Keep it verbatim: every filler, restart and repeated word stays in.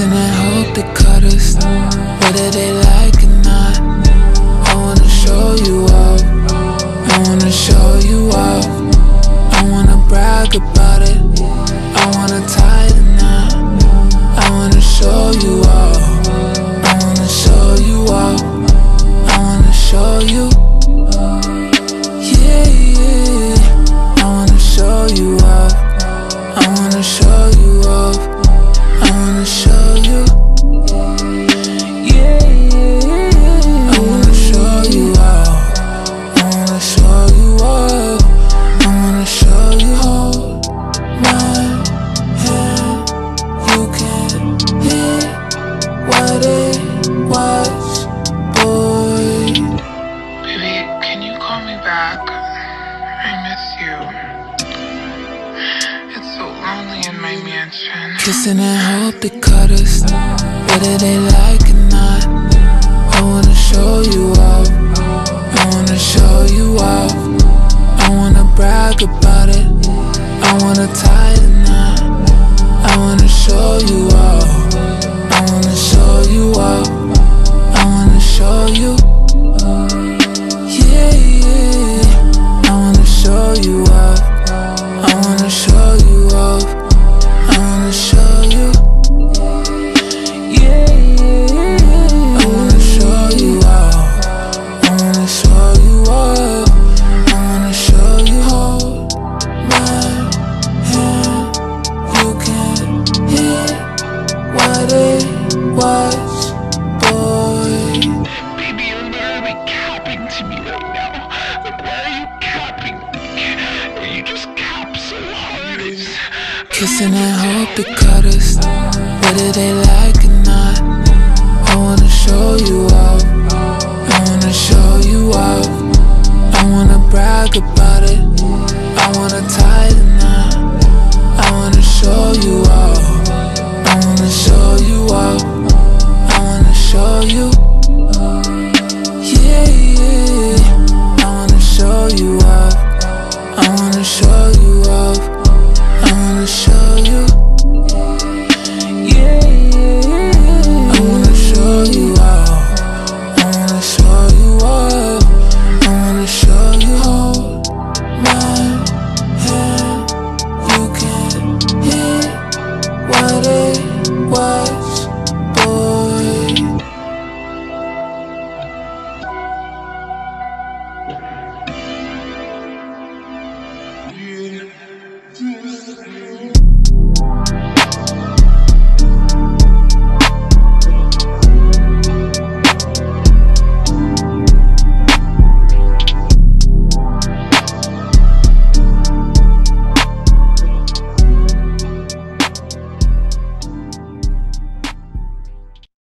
Kissing and hope they cut us, whether they like it or not. I wanna show you off, I wanna show you off. I wanna brag about it, I wanna tie the knot. I wanna show you off, I wanna show you off. I wanna show you, yeah, yeah. I wanna show you off, I wanna show you off. I wanna show you, yeah, yeah. I wanna show you off, I wanna show you off. I wanna show you. Hold my hand, you can hear what it was, boy. Baby, can you call me back? I miss you. It's so lonely in my mansion. Kissing and hope they cut us, whether they like it or not. I wanna show you off, I wanna show you off. I wanna brag about it, I wanna tie the knot. I wanna show you off, I wanna show you off. I wanna show you, yeah, yeah. I wanna show you off, I wanna show you off. I wanna show you, yeah, yeah. I wanna show you off, I wanna show you off. I wanna show you. Hold my hand, you can hear what it was, boy. Baby, you're literally capping to me right now. Like, why are you capping me? You just cap so hard. It's... Kissing and hope they cut us, whether they like it or not. I wanna show you off, I wanna show you off. I wanna brag about it, I wanna tie the knot. I wanna show you off, I wanna show you off. I wanna show you, yeah, yeah. I wanna show you off, I wanna show you off. I wanna show you, yeah, yeah. I wanna show you off, I wanna show you off. I wanna show you. Hold my hand, you can hear what it